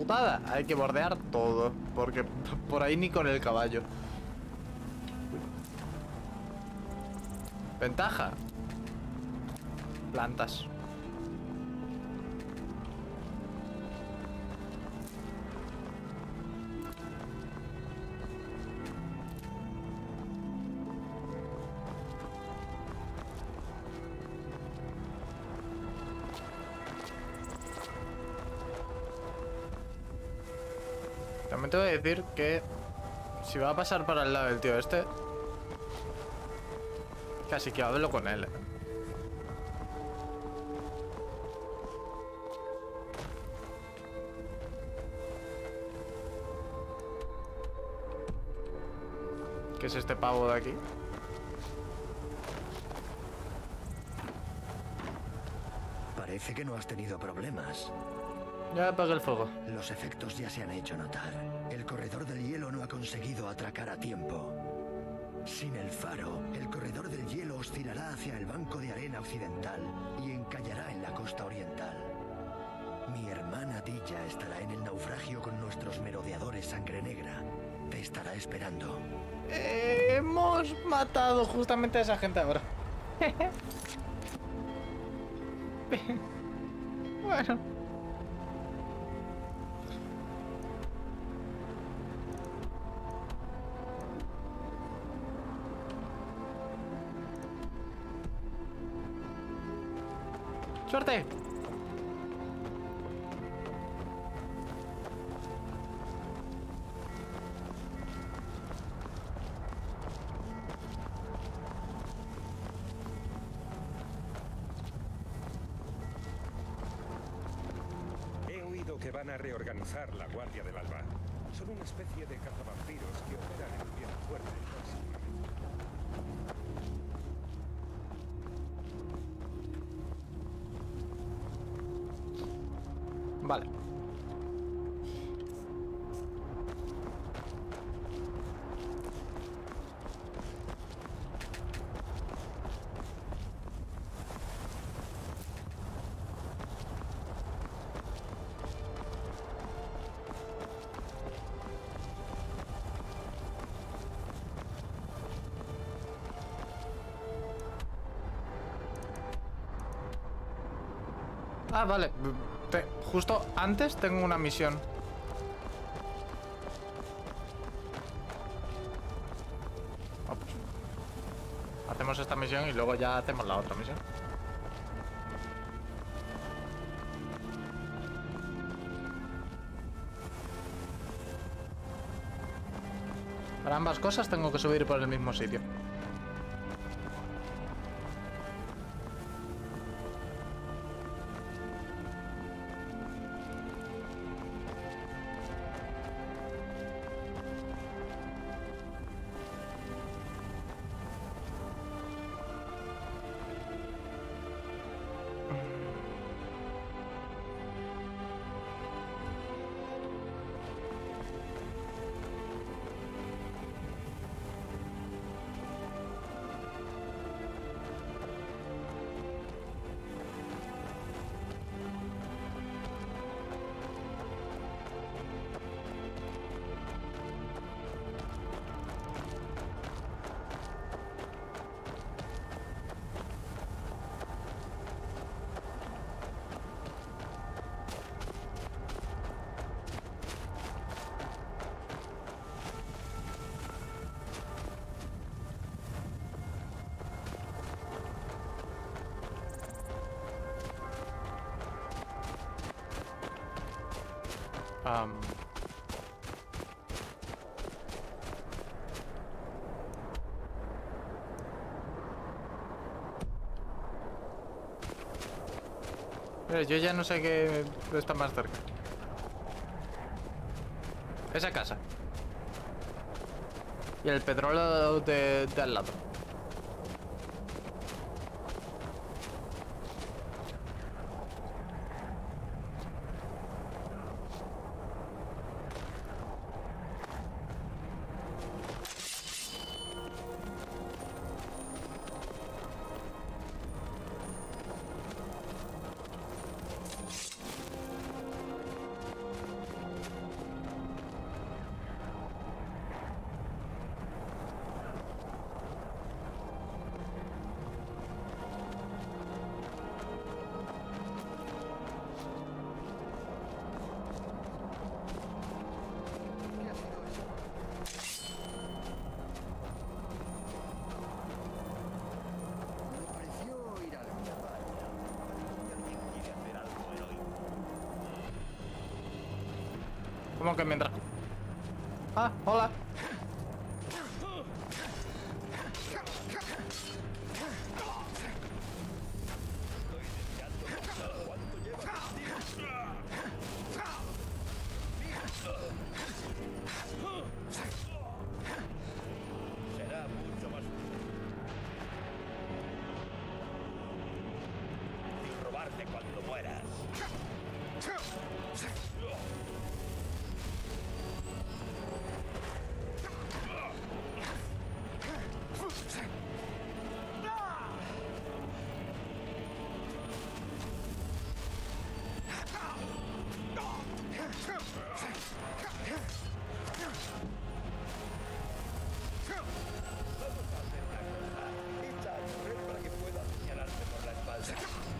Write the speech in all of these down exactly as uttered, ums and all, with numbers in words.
Nada, hay que bordear todo, porque por ahí ni con el caballo. Ventaja. Plantas. También te voy a decir que si va a pasar para el lado del tío este, casi que hablo con él. ¿Qué es este pavo de aquí? Parece que no has tenido problemas. Ya apagué el fuego. Los efectos ya se han hecho notar. El corredor del hielo no ha conseguido atracar a tiempo. Sin el faro, el corredor del hielo oscilará hacia el banco de arena occidental y encallará en la costa oriental. Mi hermana Dilla estará en el naufragio con nuestros merodeadores Sangre Negra. Te estará esperando. Eh, hemos matado justamente a esa gente ahora. Bueno. ¡Suerte! He oído que van a reorganizar la Guardia del Alba. Son una especie de cazavampiros que operan en un viejo fuerte. Vale. Ah, vale. Te- justo antes tengo una misión. Oh, pues. Hacemos esta misión y luego ya hacemos la otra misión. Para ambas cosas tengo que subir por el mismo sitio. Um... Pero yo ya no sé qué está más cerca. Esa casa. Y el petróleo de, de al lado. ¿Cómo que mientras...? Ah, hola. Será mucho más fácil robarte cuando mueras. Echa a correr para que pueda señalarte por la espalda.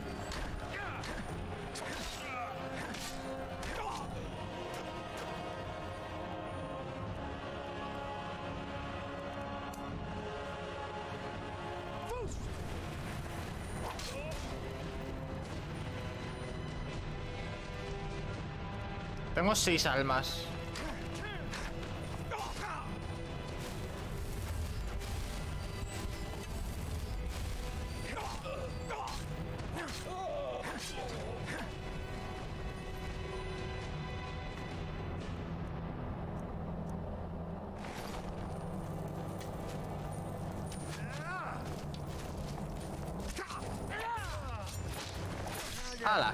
Tengo seis almas. ¡Hala!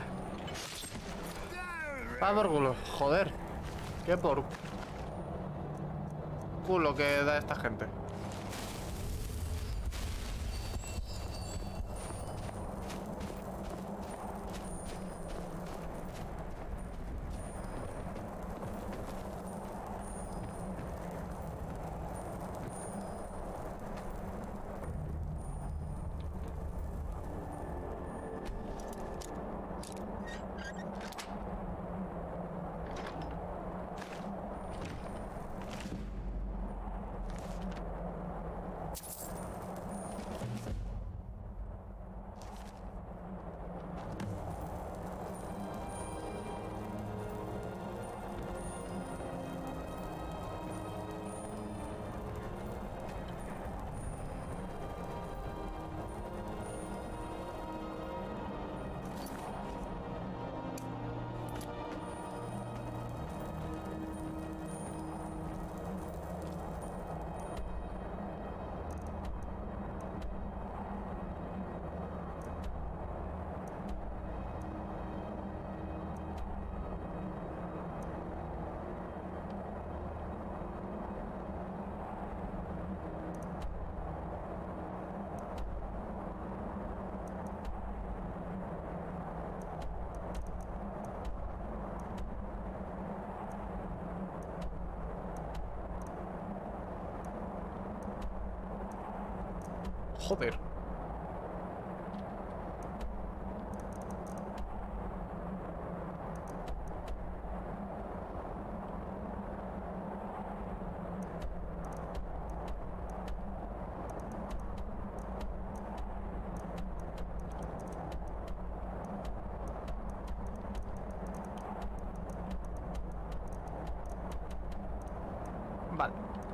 Va por culo, joder. Qué por culo que da esta gente. Joder. Vale.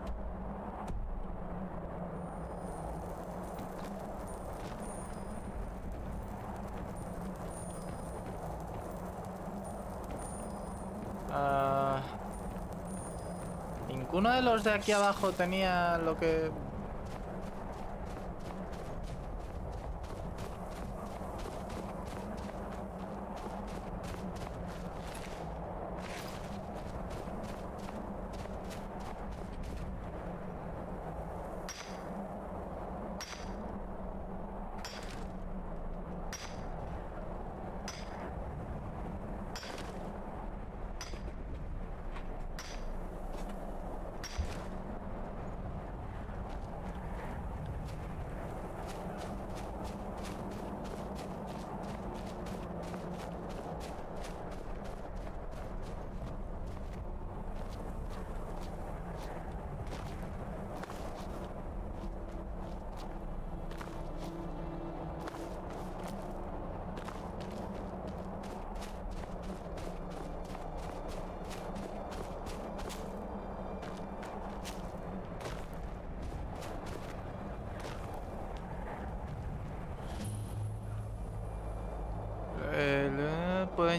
Ah, ninguno de los de aquí abajo tenía lo que...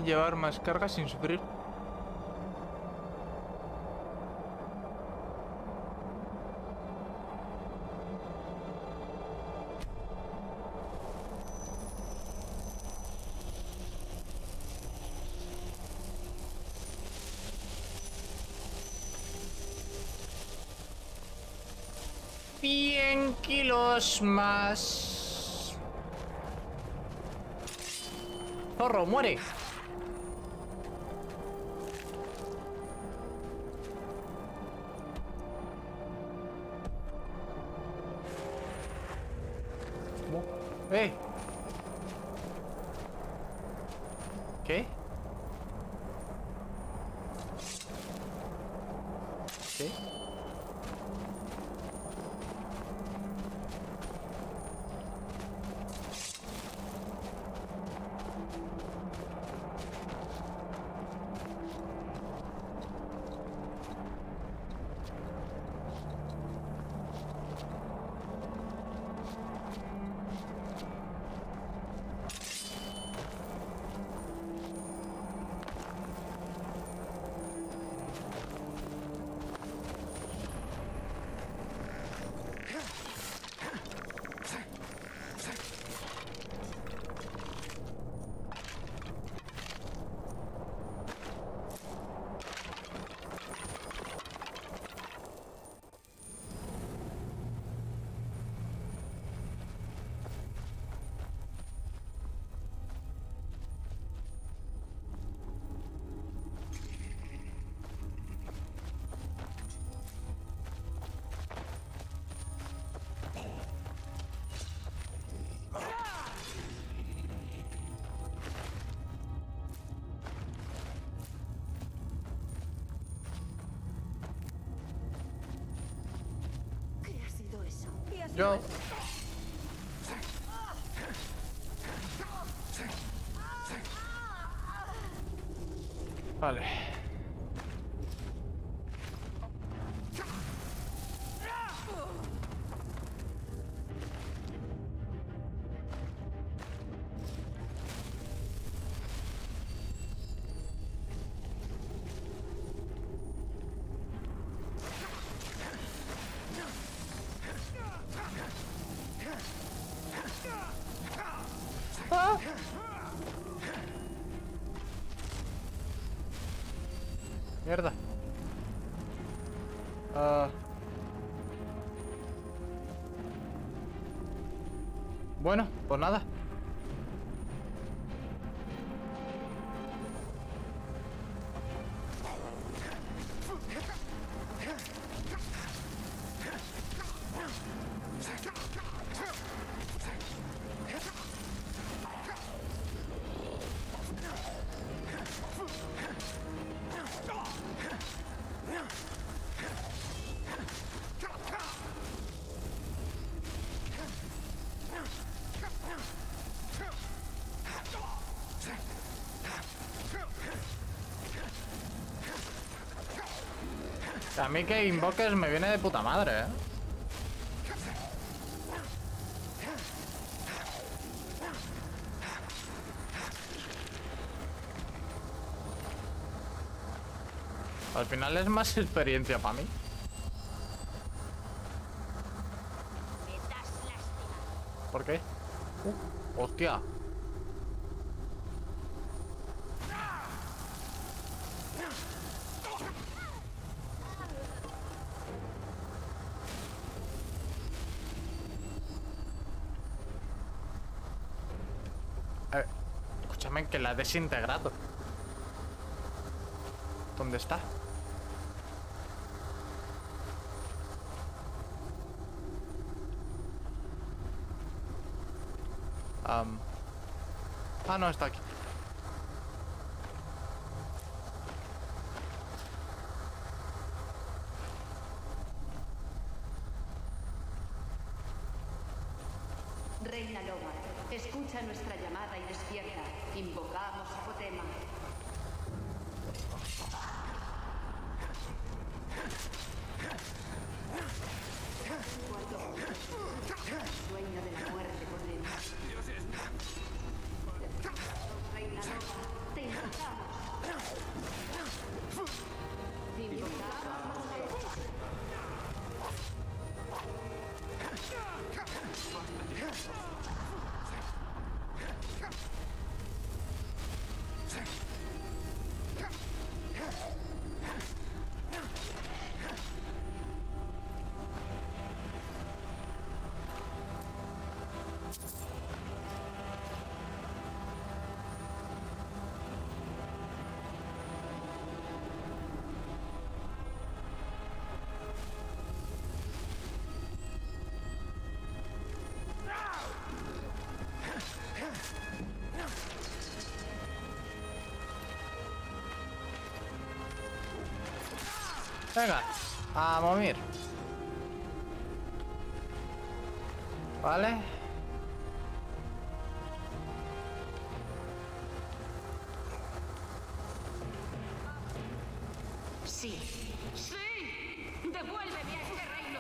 pueden llevar más carga sin sufrir. cien kilos más. Zorro, muere. ¡Eh! ¿Qué? ¿Qué? Yo. Vale. Ah. Mierda. Ah. Bueno, pues nada. A mí que invoques me viene de puta madre, ¿eh? Al final es más experiencia para mí. ¿Por qué? Uh, hostia. Eh, escúchame que la he desintegrado. ¿Dónde está? Um. Ah, no, está aquí. Reina Loba, escucha nuestra llamada y despierta. Invocamos a Potema. Dueña de la muerte, Potema. Reina Loba, te invocamos. Venga, a momir. Vale. Sí. ¡Sí! ¡Devuélveme a este reino!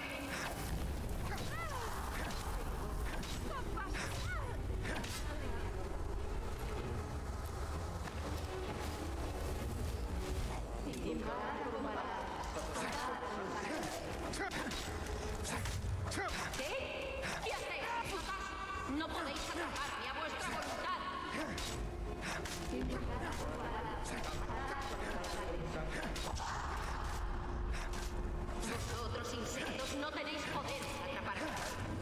¿Qué? ¿Qué hacéis, vosotros? No podéis atraparme a vuestra voluntad. Vosotros, insectos, no tenéis poder para atraparme.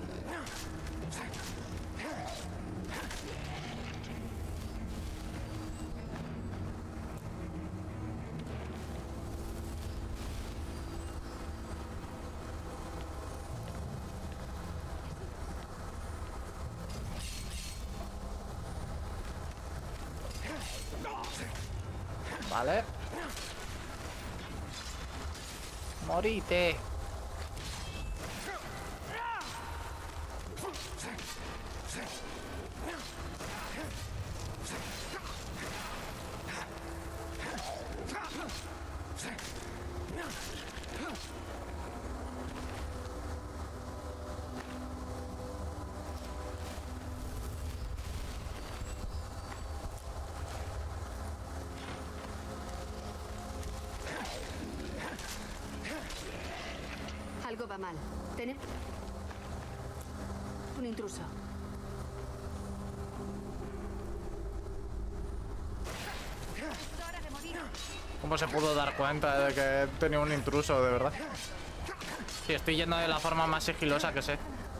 Vale. Morite. Algo va mal. Tenemos un intruso. Es hora de morir. ¿Cómo se pudo dar cuenta de que tenía un intruso, de verdad? Sí, estoy yendo de la forma más sigilosa que sé.